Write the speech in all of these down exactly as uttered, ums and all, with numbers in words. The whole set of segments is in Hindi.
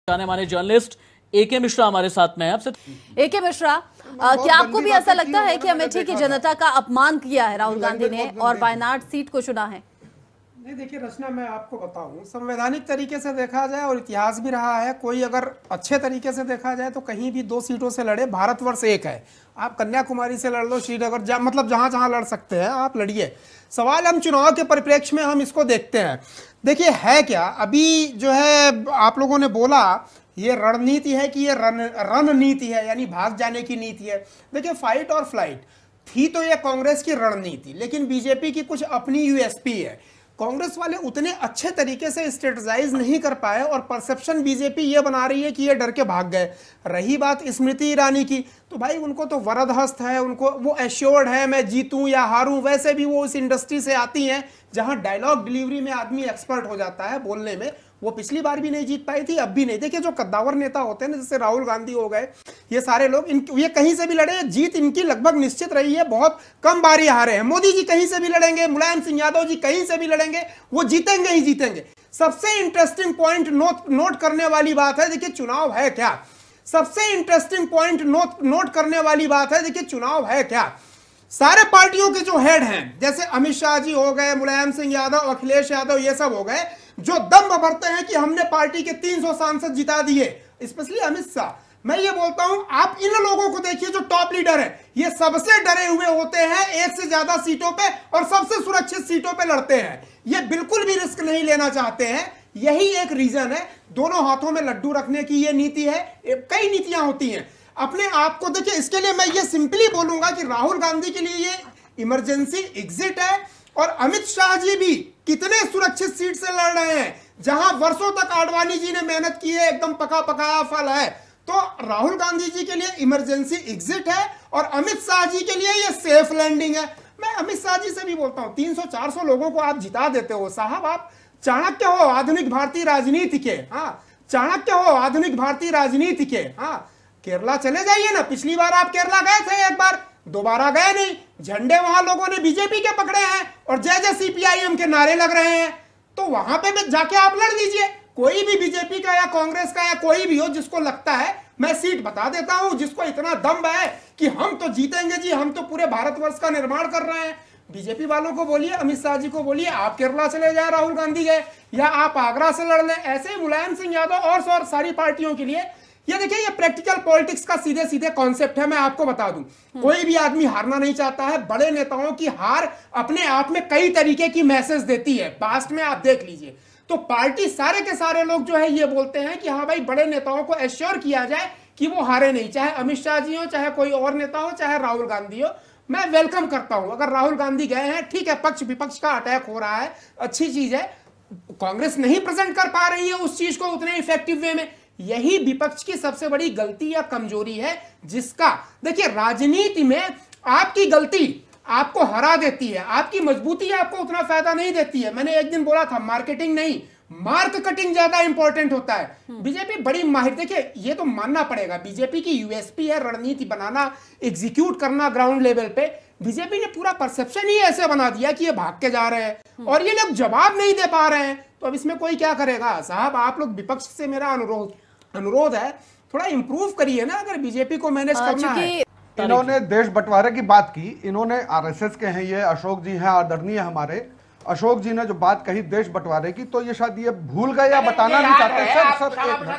जाने माने जर्नलिस्ट एके मिश्रा हमारे साथ में है। आपसे एके मिश्रा, क्या आपको भी ऐसा लगता है कि अमेठी की जनता का अपमान किया है राहुल गांधी ने और वायनाड सीट को चुना है? नहीं, देखिए रचना, मैं आपको बताऊं, संवैधानिक तरीके से देखा जाए और इतिहास भी रहा है, कोई अगर अच्छे तरीके से देखा जाए तो कहीं भी दो सीटों से लड़े, भारतवर्ष एक है। आप कन्याकुमारी से लड़ लो, श्रीनगर, जा, मतलब जहां जहां लड़ सकते हैं आप लड़िए। सवाल हम चुनाव के परिप्रेक्ष्य में हम इसको देखते हैं। देखिए है क्या, अभी जो है आप लोगों ने बोला ये रणनीति है कि ये रण रणनीति है, यानी भाग जाने की नीति है। देखिए फाइट और फ्लाइट थी तो ये कांग्रेस की रणनीति, लेकिन बीजेपी की कुछ अपनी यूएसपी है। कांग्रेस वाले उतने अच्छे तरीके से स्ट्रेटजाइज नहीं कर पाए और परसेप्शन बीजेपी ये बना रही है कि ये डर के भाग गए। रही बात स्मृति ईरानी की, तो भाई उनको तो वरदहस्त है, उनको वो एश्योर्ड है मैं जीतूं या हारूं। वैसे भी वो उस इंडस्ट्री से आती हैं जहां डायलॉग डिलीवरी में आदमी एक्सपर्ट हो जाता है बोलने में। वो पिछली बार भी नहीं जीत पाई थी, अब भी नहीं। देखिए जो कद्दावर नेता होते हैं ना, जैसे राहुल गांधी हो गए, ये सारे लोग, इन ये कहीं से भी लड़े, जीत इनकी लगभग निश्चित रही है। बहुत कम बारी हारे हैं। मोदी जी कहीं से भी लड़ेंगे, मुलायम सिंह यादव जी कहीं से भी लड़ेंगे, वो जीतेंगे ही जीतेंगे। सबसे इंटरेस्टिंग पॉइंट नोट नोट करने वाली बात है, देखिए चुनाव है क्या। सबसे इंटरेस्टिंग पॉइंट नोट नोट करने वाली बात है, देखिए चुनाव है क्या। सारे पार्टियों के जो हेड हैं, जैसे अमित शाह जी हो गए, मुलायम सिंह यादव, अखिलेश यादव, ये सब हो गए, जो दम भरते हैं कि हमने पार्टी के तीन सौ सांसद जिता दिए, स्पेशली अमित शाह। मैं ये बोलता हूं, आप इन लोगों को देखिए जो टॉप लीडर है, ये सबसे डरे हुए होते हैं एक से ज्यादा सीटों पे और सबसे सुरक्षित सीटों पे लड़ते हैं। ये बिल्कुल भी रिस्क नहीं लेना चाहते हैं। यही एक रीजन है, दोनों हाथों में लड्डू रखने की ये नीति है। कई नीतियां होती हैं अपने आप को। देखिए इसके लिए मैं ये सिंपली बोलूंगा कि राहुल गांधी के लिए ये इमरजेंसी एग्जिट है और अमित शाह जी भी कितने सुरक्षित सीट से लड़ रहे हैं, जहां वर्षों तक आडवाणी जी ने मेहनत की है, एकदम पका पकाया फल है। तो राहुल गांधी जी के लिए इमरजेंसी एग्जिट है और अमित शाह जी के लिए ये सेफ लैंडिंग है। मैं अमित शाह जी से भी बोलता हूं, तीन सौ चार सौ लोगों को आप जिता देते हो साहब, आप चाणक्य हो आधुनिक भारतीय राजनीति के। हाँ, चाणक्य हो आधुनिक भारतीय राजनीति के। हाँ, केरला चले जाइए ना, पिछली बार आप केरला गए थे एक बार, दोबारा गए नहीं। झंडे वहां लोगों ने बीजेपी के पकड़े हैं और जय जय सीपीआईएम के नारे लग रहे हैं, तो वहां पे जाके आप लड़ लीजिए। कोई भी बीजेपी का या कांग्रेस का या कोई भी हो, जिसको लगता है, मैं सीट बता देता हूं, जिसको इतना दम है कि हम तो जीतेंगे जी, हम तो पूरे भारतवर्ष का निर्माण कर रहे हैं। बीजेपी वालों को बोलिए, अमित शाह जी को बोलिए, आप केरला चले जाए राहुल गांधी गए, या आप आगरा से लड़ लें। ऐसे ही मुलायम सिंह यादव और सारी पार्टियों के लिए ये देखिए, ये प्रैक्टिकल पॉलिटिक्स का सीधे सीधे कॉन्सेप्ट है। मैं आपको बता दूं, कोई भी आदमी हारना नहीं चाहता है। बड़े नेताओं की हार अपने आप में कई तरीके की मैसेज देती है। पास्ट में आप देख लीजिए, तो पार्टी सारे के सारे लोग जो है ये बोलते हैं कि हाँ भाई, बड़े नेताओं को एश्योर किया जाए कि वो हारे नहीं, चाहे अमित शाह जी हो, चाहे कोई और नेता हो, चाहे राहुल गांधी हो। मैं वेलकम करता हूं अगर राहुल गांधी गए हैं, ठीक है, पक्ष विपक्ष का अटैक हो रहा है, अच्छी चीज है। कांग्रेस नहीं प्रेजेंट कर पा रही है उस चीज को उतने इफेक्टिव वे में, यही विपक्ष की सबसे बड़ी गलती या कमजोरी है। जिसका देखिए, राजनीति में आपकी गलती आपको हरा देती है, आपकी मजबूती आपको उतना फायदा नहीं देती है। मैंने एक दिन बोला था, मार्केटिंग नहीं, मार्क कटिंग ज्यादा इंपॉर्टेंट होता है। बीजेपी बड़ी माहिर, देखिए ये तो मानना पड़ेगा, बीजेपी की यूएसपी है रणनीति बनाना, एग्जीक्यूट करना ग्राउंड लेवल पे। बीजेपी ने पूरा परसेप्शन ही ऐसे बना दिया कि ये भाग के जा रहे हैं और ये लोग जवाब नहीं दे पा रहे हैं। तो अब इसमें कोई क्या करेगा साहब। आप लोग विपक्ष से मेरा अनुरोध अनुरोध है, थोड़ा इंप्रूव करिए ना, अगर बीजेपी को मैनेज करना है। इन्होंने देश बंटवारे की बात की, इन्होंने आरएसएस के हैं, ये अशोक जी हैं आदरणीय हमारे, अशोक जी ने जो बात कही देश बंटवारे की, तो ये शायद ये भूल गए या बताना नहीं चाहते। सर सर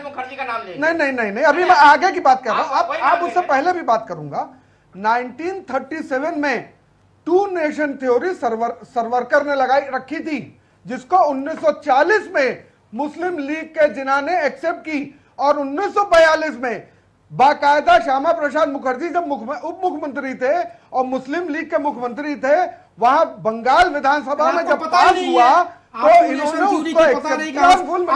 एक नहीं नहीं नहीं नहीं अभी मैं आगे की बात कर रहा हूँ, आप आप उससे पहले भी बात करूंगा। नाइनटीन थर्टी सेवन में टू नेशन थ्योरी सर्वर सरवरकर ने लगाई रखी थी, जिसको उन्नीस सौ चालीस में मुस्लिम लीग के जिन्ना ने एक्सेप्ट की और उन्नीस सौ बयालीस में बाकायदा श्यामा प्रसाद मुखर्जी जब उप मुख्यमंत्री थे और मुस्लिम लीग के मुख्यमंत्री थे, वहां बंगाल विधानसभा में जब पास हुआ तो इन्होंने उसको एक्सेप्टेबल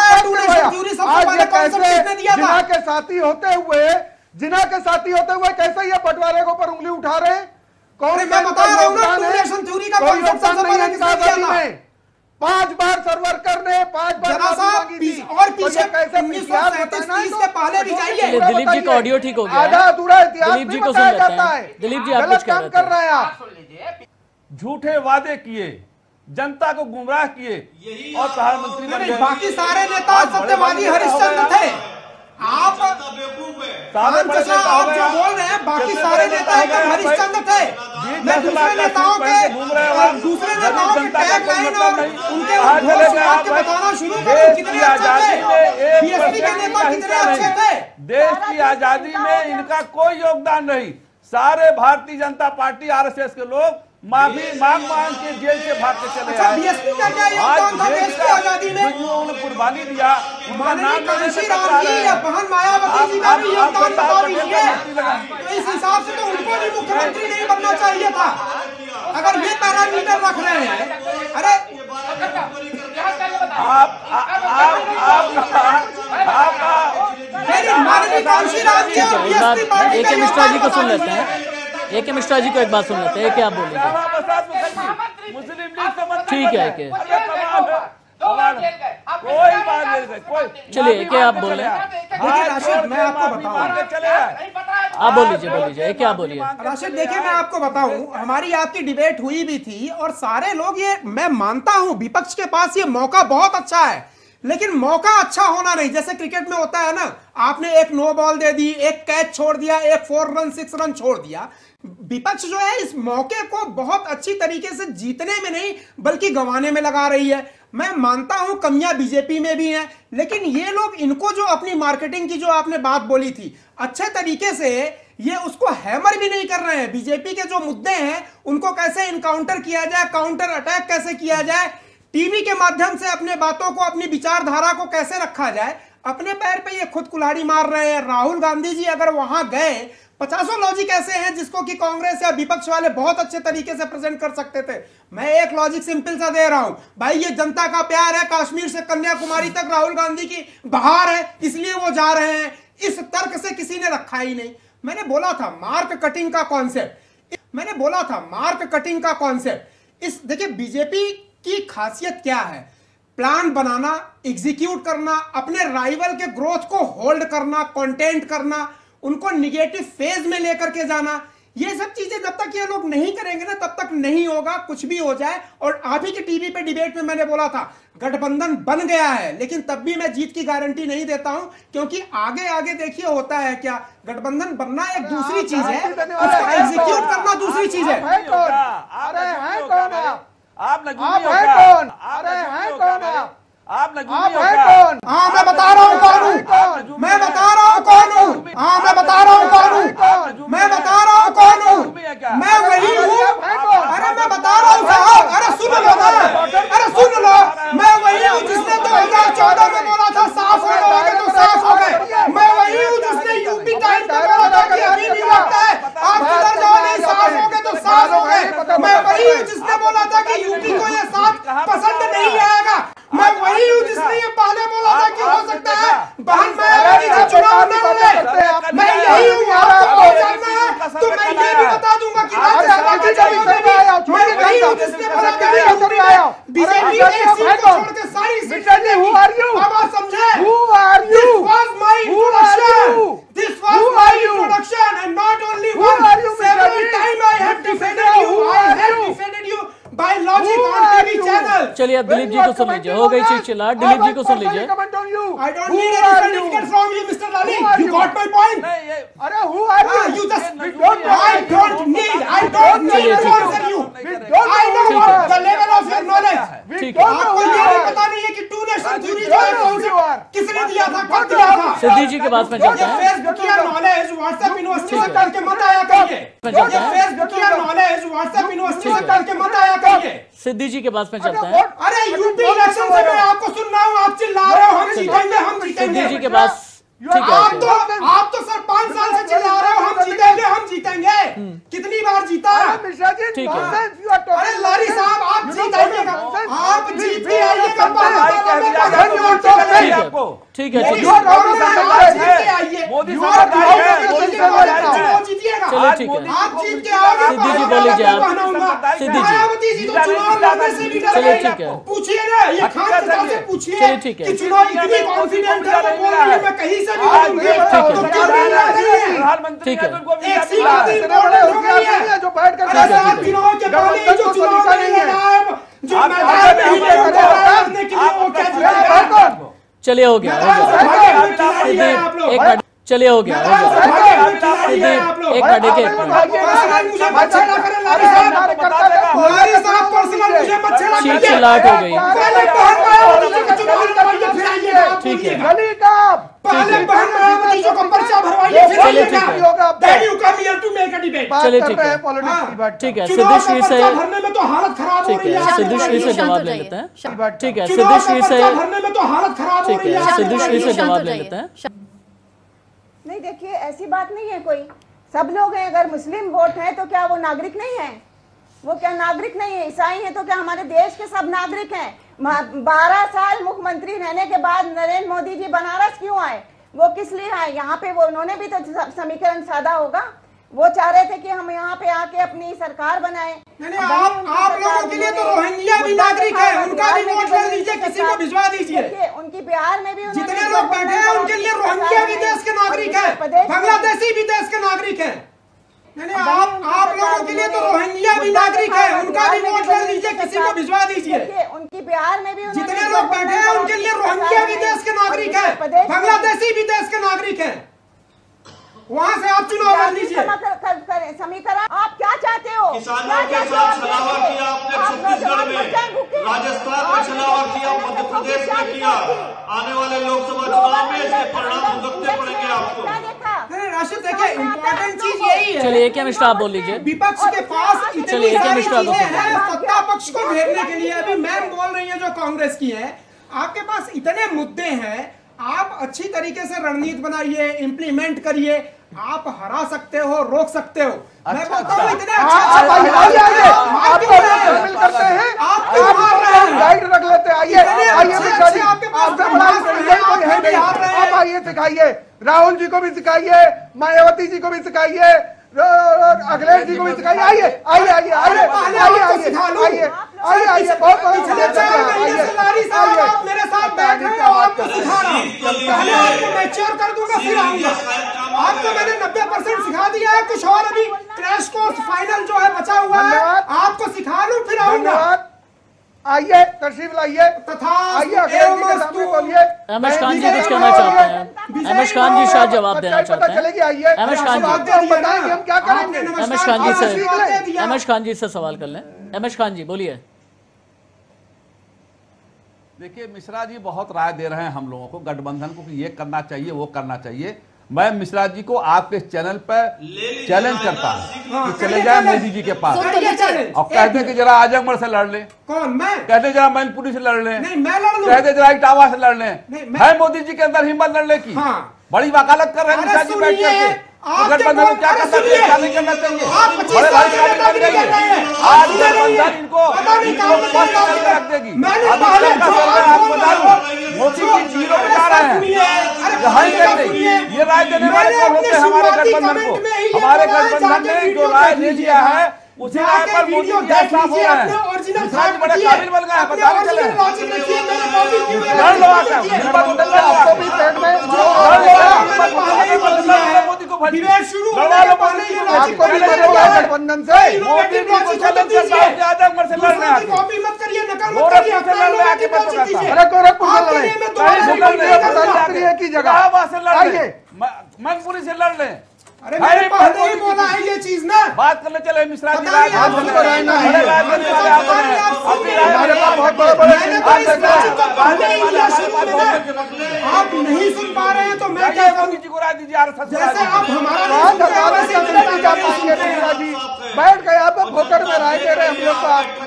आज ये कैसे जिन्ना के साथी होते हुए जिन्ना के साथी होते हुए कैसे ये बंटवारे के ऊपर उंगली उठा रहे? कौन मैं बता रहा हूं ना, टू नेशन थ्योरी का कॉन्सेप्ट सबसे पहले किसने दिया था? पांच बार सर्वरकर ने पांच बार मांगी थी और पीछे कैसे उन्नीस सौ सैंतीस के पहले भी जाइए। दिलीप जी का ऑडियो ठीक हो गया, आधा अधूरा इतिहास दिलीप जी को सुन लेते हैं। दिलीप जी आप कुछ काम कर रहे हैं, आप झूठे वादे किए, जनता को गुमराह किए और प्रधानमंत्री बन गए। बाकी सारे नेता सत्यवादी हरिश्चंद्र थे। आप सारे बड़े नेता हो आप गए, जो बोल रहे हैं बाकी सारे नेता एकदम हरिश्चंद्र थे। मैं दूसरे नेताओं के दूसरे नेताओं के टैग लाइन और उनके घोष वाक्य बताना शुरू करूं कितने अच्छे थे। बीएसपी के नेता कितने अच्छे थे। देश की आजादी में इनका कोई योगदान नहीं। सारे भारतीय जनता पार्टी आरएसएस के लोग माफी मांग मांग के जेल से भाग के चले अच्छा, बीएसपी का क्या योगदान था देश की आजादी में? उन्होंने कुर्बानी दिया, उनका नाम कांशी राम जी या बहन मायावती जी का भी योगदान बता दीजिए। तो इस हिसाब से तो उनको भी मुख्यमंत्री नहीं बनना चाहिए था अगर ये पैरामीटर रख रहे हैं। अरे आप मेरी माननीय कांशी राम जी और बीएसपी पार्टी ए का के मिश्रा जी को योगदान सुन बता लेते हैं। ए के मिश्रा जी को एक बात सुन लेते हैं, क्या आप बोलेंगे? मुस्लिम लीग से मत ठीक है के कोई बात नहीं, कोई चलिए क्या आप बोल रहे हैं? देखिए राशिद, मैं आपको बताऊं चले आप बोल लीजिए बोल लीजिए क्या बोलिए? राशिद देखिए, मैं आपको बताऊं, हमारी आपकी डिबेट हुई भी थी और सारे लोग ये मैं मानता हूं विपक्ष के पास ये मौका बहुत अच्छा है, लेकिन मौका अच्छा होना नहीं। जैसे क्रिकेट में होता है ना, आपने एक नो बॉल दे दी, एक कैच छोड़ दिया, एक फोर रन सिक्स रन छोड़ दिया। विपक्ष जो है इस मौके को बहुत अच्छी तरीके से जीतने में नहीं बल्कि गंवाने में लगा रही है। मैं मानता हूं कमियां बीजेपी में भी हैं, लेकिन ये लोग इनको जो अपनी मार्केटिंग की जो आपने बात बोली थी अच्छे तरीके से ये उसको हैमर भी नहीं कर रहे हैं। बीजेपी के जो मुद्दे हैं उनको कैसे इनकाउंटर किया जाए, काउंटर अटैक कैसे किया जाए, टीवी के माध्यम से अपने बातों को, अपनी विचारधारा को कैसे रखा जाए, अपने पैर पे ये खुद कुल्हाड़ी मार रहे हैं। राहुल गांधी जी अगर वहां गए, पचासों लॉजिक ऐसे हैं जिसको कि कांग्रेस या विपक्ष वाले बहुत अच्छे तरीके से प्रेजेंट कर सकते थे। मैं एक लॉजिक सिंपल सा दे रहा हूं, भाई ये जनता का प्यार है, कश्मीर से कन्याकुमारी तक राहुल गांधी की बहार है, इसलिए वो जा रहे हैं। इस तर्क से किसी ने रखा ही नहीं। मैंने बोला था मार्क कटिंग का कॉन्सेप्ट मैंने बोला था मार्क कटिंग का कॉन्सेप्ट इस देखिए बीजेपी की खासियत क्या है, प्लान बनाना, एग्जीक्यूट करना, अपने राइवल के ग्रोथ को होल्ड करना, कंटेंट करना, उनको निगेटिव फेज में लेकर के जाना। ये सब चीजें जब तक ये लोग नहीं करेंगे ना तब तक नहीं होगा, कुछ भी हो जाए। और आप ही के टीवी पे डिबेट में मैंने बोला था गठबंधन बन गया है, लेकिन तब भी मैं जीत की गारंटी नहीं देता हूं, क्योंकि आगे आगे देखिए होता है क्या, गठबंधन बनना एक दूसरी चीज है, उसको एग्जीक्यूट करना दूसरी चीज है। अरे है कौन आप? आप आप है कौन? अरे है कौन आप? आप आप है कौन? हाँ मैं बता रहा हूँ कौन हूँ, मैं बता रहा हूँ कौन हूँ, हाँ मैं बता रहा हूँ कौन हूँ, मैं बता रहा हूँ कौन हूँ, मैं वही हूँ। अरे मैं बता रहा हूँ साहब, अरे सुन लो ना, अरे सुन लो, मैं वही हूँ जिसने दो हजार चौदह में बोला था साफ हो जाओगे तो साफ हो गए। मैं वही हूँ जिसने यूपी टाइम पे बोला था कि अभी भी लगता है आप सुधर जाओगे, साफ हो गए तो साफ हो गए। मैं वही हूँ जिसने बोला था कि यूपी को ये साफ पसंद नहीं आएगा। मैं वही हूँ जिसने ये पहले बोला था कि हो सकता है बहन मायावती जी चुनाव न लड़े। मैं यही हूँ, आपको नहीं जानना है तो मैं ये भी बता दूंगा कि राज्यसभा के चुनाव में भी मैं वही हूँ जिसने बोला था कि यूपी में बीजेपी एक सीट को छोड़ के सारी सीटें लेगी। अब आप समझे? This was my introduction. This was my introduction, and not only one. Several times I have defended you. I have defended you by logic on TV channel. चलिए अब दिलीप जी को सुन लीजिए, हो गई चीख चिल्लाहट, दिलीप जी को सुन लीजिए। I don't need any certificate from you, Mister Lali. You got my point. अरे who are you? Ah, you just I don't need. I don't need to answer you. I know the level of your knowledge. ठीक है, आपको ये भी पता नहीं है कि टू नेशन थ्योरी जो है कॉन्सेप्ट किसने दिया था, कब दिया था? सिद्धि जी के पास में चलते ये हैं। फेसबुकिया नॉलेज व्हाट्सएप यूनिवर्सिटी से करके मत आया करिए। ये फेसबुकिया नॉलेज व्हाट्सएप यूनिवर्सिटी से करके मत आया करिए। सिद्धि जी के पास में चलते हैं। अरे यूपी इलेक्शन से मैं आपको सुन रहा हूँ, आप चिल्ला रहे हो हम जीतेंगे हम जीतेंगे। सिद्धि जी के पास ठीक आप है, तो आप तो सर पांच साल से चिल्ला रहे हो हम जीतेंगे हम जीतेंगे। कितनी बार जीता? ठीक है। अरे लारी साहब आप जीतेंगे, आप जीत के आइएगा। ठीक है, मोदी ठीक है, सरकार आप जीत के आइए, मोदी You are सरकार proud है, of your मोदी political सरकार है। चुनाव जीतिएगा। चलिए ठीक है। आप जीत के आओगे, सिद्धि जी बोलिए आप। पहनाऊंगा। सिद्धि जी। मायावती जी तो चुनाव लड़ने से भी डर चलिए गई। ठीक है। पूछिए ना, ये खान चाचा से पूछिए चलिए ठीक है। कि चुनाव इतनी कॉन्फिडेंट है, वो बोल रही है मैं कहीं से भी जीतूंगी, तो क्यों नहीं लड़ रही है? ठीक है। एक सीट भी इम्पोर्टेंट हो गई है। जो बैठ कर अरे साहब चुनाव के पहले ही जो चुनाव नहीं लड़ा है जो आप मैदान कैसे में ही नहीं नहीं करते? उतारा करने के लिए आप वो क्या कैसे जीतेगा? नहीं करते? चलिए हो गया, हो गया। सिद्दीक, एक मिनट, चलिए हो गया, हो गया। सिद्दीक, एक मिनट, एक एक मिनट। मुझे मत छेड़ा करें लारी साहब, लारी साहब पर्सनल मुझे मत छेड़ा चीख करिए। चिल्लाहट हो गई। पहले बहन मायावती को चुनाव लड़वाइए, फिर आइएगा आप ठीक है। बोलिएगा। पहले बहन मायावती को पर्चा भरवाइए, फिर चलिए, आइएगा। ठीक है। Then you come here to make a debate। चलिए, ठीक है, ठीक है। चुनाव सिद्धेश्वरी का से पर्चा भरने में तो हालत खराब हो ठीक रही है। है, आप सिद्धेश्वरी से बताइए। जवाब शांत ले हो लेते हैं। जाइए। ठीक है, चुनाव का सिद्धेश्वरी से पर्चा भरने में तो हालत खराब हो ठीक रही है, है। आप सिद्धेश्वरी से बताइए। जवाब ले लेते हैं। नहीं, देखिए ऐसी बात नहीं है कोई। सब लोग हैं, अगर मुस्लिम वोट है तो क्या वो नागरिक नहीं है? वो क्या नागरिक नहीं है? ईसाई हैं तो क्या हमारे देश के सब नागरिक हैं? बारह साल मुख्यमंत्री रहने के बाद नरेंद्र मोदी जी बनारस क्यों आए? वो किस लिए आए? यहाँ पे वो उन्होंने भी तो समीकरण साधा होगा। वो चाह रहे थे कि हम यहाँ पे आके अपनी सरकार बनाए। नहीं नहीं, आप आप लोगों के लिए तो रोहिंग्या भी नागरिक है, उनका भी वोट कर दीजिए, किसी को भिजवा दीजिए। उनकी बिहार में भी जितने लोग बैठे हैं उनके लिए रोहिंग्या भी देश के नागरिक है, बांग्लादेशी भी देश के नागरिक है। नहीं नहीं, आप आप लोगों के लिए तो रोहिंग्या भी नागरिक है, उनका भी वोट कर दीजिए, किसी को भिजवा दीजिए। उनकी बिहार में भी जितने लोग बैठे हैं उनके लिए रोहिंग्या भी देश के नागरिक है, बांग्लादेशी भी देश के नागरिक है। वहाँ से आप चुनाव लड़ लीजिए। समीकरण आप क्या चाहते हो? किसानों के साथ छलावा किया आपने छत्तीसगढ़ में, राजस्थान में छलावा किया, मध्य प्रदेश में किया। आने वाले लोकसभा चुनाव में इसके परिणाम भुगतने पड़ेंगे आपको। नहीं राशिद, देखिए इम्पोर्टेंट चीज यही है। चलिए, एक ही मिनट आप बोल लीजिए। विपक्ष के पास इतनी चलिए, एक ही सारी मिनट आप चीजें बोल हैं सत्ता पक्ष को घेरने के लिए। अभी मैम बोल रही है जो कांग्रेस की है, आपके पास इतने मुद्दे हैं, आप अच्छी तरीके से रणनीति बनाइए, इम्प्लीमेंट करिए, आप हरा सकते हो, रोक सकते हो। मैं बोलता हूँ इतने आप आइए, आइए, आइए, आप लोग शामिल करते हैं, आप क्यों हार रहे हैं? गाइड रख लेते हैं। आइए, इतने आइए अच्छे मिश्रा जी, अच्छे आपके पास आपसे बड़ा ब्रह्मास्त्र कोई हैं, आप है क्यों नहीं। हार रहे हैं? आप आइए, सिखाइए, राहुल जी को भी सिखाइए, मायावती जी को भी सिखाइए, अखिलेश जी को भी सिखाइए। आइए, आइए, आइए, आइए, आइए, आइए, आइए, आइए, आइए, बहुत बड़ा पिछले चार महीने से लारी साहब आप मेरे साथ बैठ रहे हो, आपको सिखा रहा हूँ। पहले आपको मैच्योर कर दूंगा, फिर आऊंगा। आपको मैंने नब्बे परसेंट सिखा दिया है, कुछ और अभी क्रैश कोर्स फाइनल जो है बचा हुआ है, आपको सिखा लूं फिर आऊंगा। धन्यवाद। आइए, तशरीफ लाइए, तथा आइए, अखिलेश जी के सामने बोलिए। अहमद खान जी कुछ कहना चाहते हैं। अहमद खान जी शायद जवाब देना चाहते हैं। चलेगी, आइए, अहमद खान जी। आपको बताएंगे हम क्या करेंगे। अहमद खान जी से से अहमद खान जी से सवाल कर लें। अहमद खान जी बोलिए। देखिए, मिश्रा जी बहुत राय दे रहे हैं हम लोगों को, गठबंधन को कि ये करना चाहिए, वो करना चाहिए। मैं मिश्रा जी को आपके चैनल पर चैलेंज करता हूं कि चले जाए मोदी जी के पास सुन तो लीजिए। और कहते हैं कि जरा आजमगढ़ से लड़ ले, कौन? मैं? कहते जरा मैनपुरी से लड़ ले, नहीं, मैं लड़ लूं। कहते जरा इटावा से लड़ ले। नहीं, मैं- है मोदी जी के अंदर हिम्मत लड़ने की? हाँ। बड़ी वकालत कर रहे हैं अरे मिश्रा जी बैठ सुनिए, करके। आपके गठबंधन को क्या अरे करना चाहिए, सुनिए, क्या नहीं करना चाहिए? आप पच्चीस बड़े साल भाई से काबिल बन नेतागिरी कर रहे हैं। गई। आप आज सुनिए नहीं है। गठबंधन इनको पता नहीं इनको काम पास करता करके है। रख देगी। मैंने अब पहले इसका जो सवाल आप आपको बोल बता रहे हो, दूं, मोदी जी जीरो पे अरे जा रहे हैं। सुनिए, अरे यहाँ ही पहले नहीं, सुनिए। ये राय देने वाले मैंने कौन अपने होते हैं हमारे शुरुआती गठबंधन कमेंट में ही को? ये हमारे बोला है, गठबंधन जाके ने जो वीडियो राय देख दे लीजिए। दिया है उसी राय जाके पर मोदी वीडियो जी देख ऐसा हो लीजिए, रहे अपने हैं। ओरिजिनल मिश्रा जी बड़े रखिए, काबिल बन गए हैं, अपने पता नहीं चले। ओरिजिनल लॉजिक रखिए, मेरे कॉपी क्यों है? लड़ लो आकर, लीजिए। हिम्मत बदल लो आपको आकर। भी पेट में लड़ लो आकर, हिम्मत पहले ही बदल बोल लो, दिया है। मोदी को भर दिया। डिबेट शुरू लड़वा होने लो के पहले मोदी ये को। लॉजिक आपको भी बदल बदल दिया है है। गठबंधन से। मोदी जी को चैलेंज करता हूं कि आजमगढ़ से लड़ने दूसरों की आके। कॉपी मत करिए, नकल मत गोरखपुर करिए, से अपने लड़ने लोगों आके की मत बातचीत करता। कीजिए। अरे गोरखपुर से आपके लड़े, लिए मैं कहीं दोबारा से रिपीट लड़ नहीं ले, करूंगा। प्रधानमंत्री की जगह। इलाहाबाद से लड़ ले, आइए। म- मैनपुरी से लड़ ले। अरे मैंने पहले ही बोला है ये चीज ना। बात करने चले मिश्रा जी, पता राय नहीं आप करने हमको चले। राय नहीं बड़े है। राय देने वाले आप पता नहीं हैं। आप सुन अपनी नहीं राय रहे। देने वाले बहुत बड़े बड़े मैंने तो इस लॉजिक को पहले ही लिया शुरू में ना। आप नहीं सुन पा रहे हैं तो मैं क्या मोदी करूं? जी को राय दीजिए, आरएसएस को राय जैसे आप दीजिए। हमारा वहाँ नहीं सुनते, दरबार में वैसे चलते जनता नहीं जा का पाएंगे नहीं मिश्रा सुनते जी। हैं। बैठ गए आप फोकट में राय दे रहे हैं हम लोग को।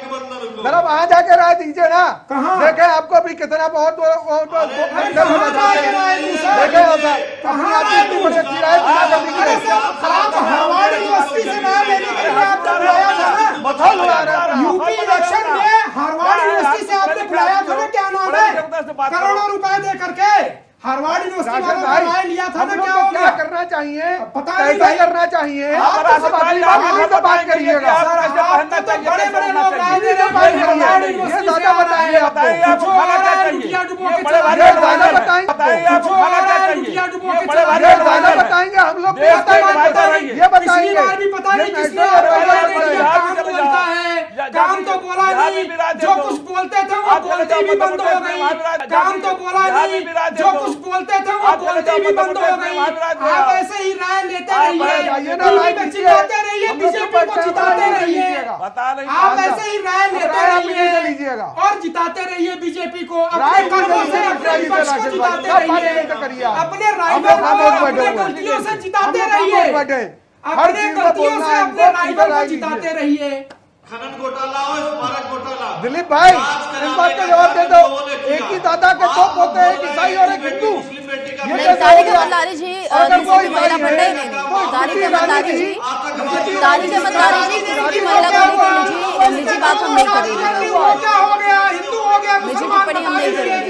आप जरा वहां जाके राय दीजिए ना। कहाँ? देखे आपको भी कितना बहुत वो- वो- वो- वो- अंदर हो जाते हैं। देखे हो सर, अपनी आपकी इतनी बड़ी अच्छी राय दिला कर दी अरे है। सर, आप हार्वर्ड यूनिवर्सिटी से राय लेने के लिए आपको बुलाया था ना। मथौल उड़ा रहे हैं। यूपी इलेक्शन में हार्वर्ड यूनिवर्सिटी से आपने बुलाया था ना, क्या नाम है? करोड़ों रुपए दे करके हार्वर्ड यूनिवर्सिटी राजन वालों भाई, ने राय लिया था हम ना, लोग क्या को हो क्या गया? करना चाहिए, पता नहीं कैसा भाई। करना चाहिए, आप अब राजन अपनी भाई, बात आप यहीं पे बात करिएगा। आप सर, कैसे आप पहनना तो चाहिए, बड़े कैसे बड़े होना लोग राय दे चाहिए। रहे हैं, भाई, ये हार्वर्ड ये यूनिवर्सिटी ज्यादा से आ रहे बताइए हैं। आपको। बताइए आपको जो खाना आ क्या रहा है, चाहिए? लुटिया डुबो ये के बड़े चला भारी रहे ये हैं। ज्यादा अभियान है। बताएंगे। बताइए आपको जो खाना आ रहा क्या है, चाहिए? लुटिया डुबो ये के बड़े चला भारी रहे ये हैं। अभियान ज्यादा है। बताएंगे हम लोग को देश पता के नहीं बात पता कर नहीं। रही है। ये पिछली बताइए बार भी पता नहीं ये किसने नेशनल आपको अवार्ड राय पर दिया, है। काम बोलता है। काम तो बोला नहीं, जो कुछ बोलते थे वो बोलती भी बंद हो गई। काम तो बोला नहीं, जो कुछ बोलते थे वो बोलती भी बंद हो गई। आप ऐसे ही राय लेते रहिए, चिताते रहिए, बीजेपी को जिताते रहिए। आप ऐसे ही राय लेते रहिए और जिताते रहिए बीजेपी को, अपने कर्मों से अपने विपक्ष को जिताते रहिए, अपने राइवल को अपने गलतियों से जिताते रहिए, अपने गलतियों से अपने राइवल को जिताते रहिए। खनन घोटाला हो, स्मारक घोटाला। दिलीप भाई इस बात का जवाब दे दो, एक ही दादा के दो पोते हैं, एक ईसाई और एक हिंदू। तारिक अहमद लारी जी किसी की महिला पर नहीं नहीं तारिक अहमद लारी जी तारिक अहमद लारी जी किसी की महिला को लेकर निजी निजी बात हम नहीं करेंगे, क्या हो गया, हिंदू हो गया, निजी टिप्पणी हम नहीं करेंगे।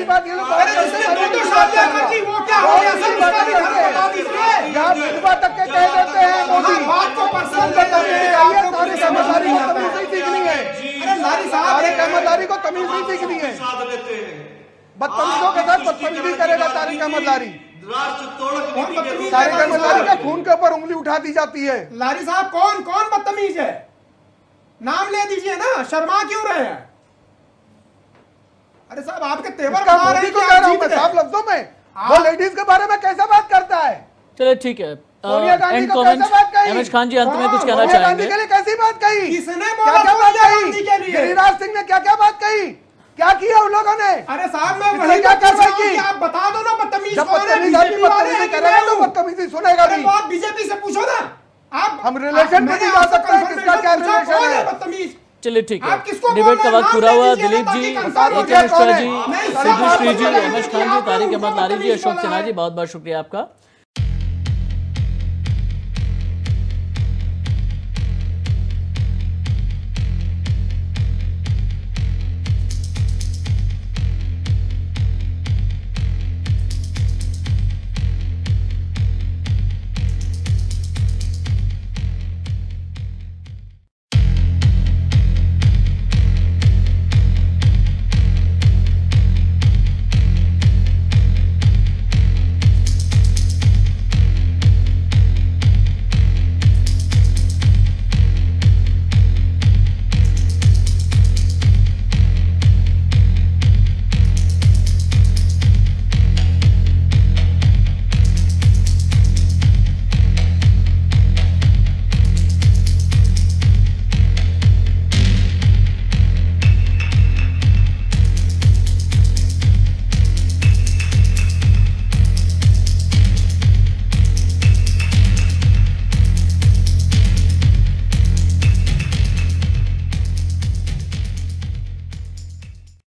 तक के कह देते हैं मोदी बात को पर्सनल तारिक अहमद लारी को तमीज नहीं सीखनी है, बदतमीजों के साथ बदतमीजी करेगा तारिक अहमद लारी। तारिक अहमद लारी का खून के ऊपर उंगली उठा दी जाती है। लारी साहब कौन कौन बदतमीज है, नाम ले दीजिए ना, शर्मा क्यों रहे हैं? अरे साहब आपके तेवर का मोदी को कह रहा हूं मैं साफ लफ्जों में, वो लेडीज के बारे में कैसे बात करता है। चलिए ठीक है, सोनिया गांधी एंड को कमेंट कैसे बात कही? एमएच खान जी अंत में कुछ कहना सोनिया गांधी चाहेंगे? के लिए कैसी बात कही? किसने क्या बोला क्या बात सोनिया गांधी के कही? लिए? गिरिराज सिंह ने क्या क्या बात कही, क्या किया उन लोगों ने? अरे साहब मैं इसने वही क्या क्या कार्रवाई की? आप बता दो ना बदतमीज जब कौन है, बदतमीज आदमी बीजेपी वाले बदतमीजी हैं कि करेगा मैं तो हूं? बदतमीजी सुनेगा अरे भी। वो आप बीजेपी से पूछो ना, आप हम रिलेशन पे मैंने भी जा आपसे सकते हैं, किसका क्या confirmation पूछा, रिलेशन कौन है? बदतमीज? चलिए ठीक है, आप किसको डिबेट बोल का रहे हैं? वक्त नाम पूरा ले हुआ। दीजिए दिलीप ना, जी, ताकि confirm हो ए के जाए मिश्रा कौन है? जी, मैं इस सिद्धू सवाल श्री को जी, लेकर एमएच खान जी, आप तारिक उनको अहमद लारी जी, बदतमीज अशोक बोला सिन्हा है। जी, बहुत बहुत शुक्रिया आपका।